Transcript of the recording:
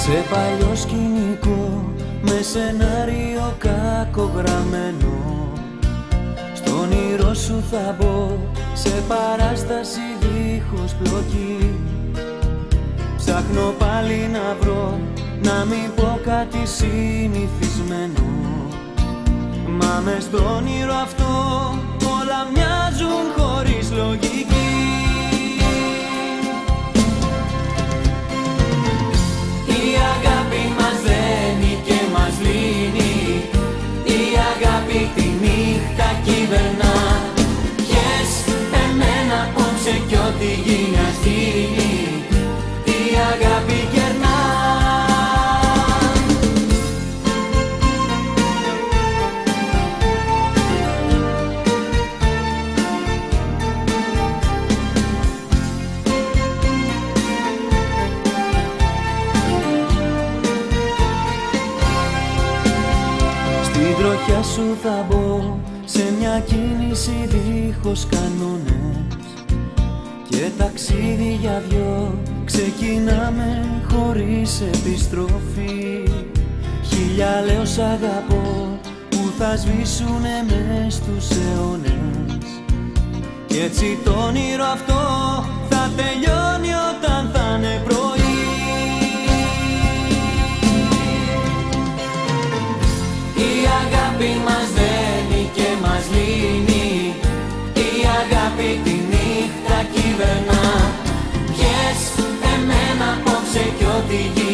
Σε παλιό σκηνικό, με σενάριο κακογραμμένο, στον όνειρό σου θα μπω, σε παράσταση δίχως πλοκή. Ψάχνω πάλι να βρω, να μην πω κάτι συνηθισμένο, μα μες στο όνειρο αυτό όλα μοιάζουν χωρίς λογική. Η αγάπη μας δένει και μας λύνει, η αγάπη τη νύχτα κυβερνά. Πιες εμένα απόψε κι ό,τι γίνει ας γίνει, η αγάπη κερνά. Στην τροχιά σου θα μπω, σε μια κίνηση δίχως κανόνες, και ταξίδι για δυο ξεκινάμε χωρίς επιστροφή. Χίλια λέω σ' αγαπώ που θα σβήσουνε μες στους αιώνες, κι έτσι το όνειρο αυτό θα τελειώνει όταν θα είναι πρωί. Η αγάπη μας δένει και μας λύνει, η αγάπη τη νύχτα κυβερνά. Πιες εμένα απόψε κι ό,τι γίνει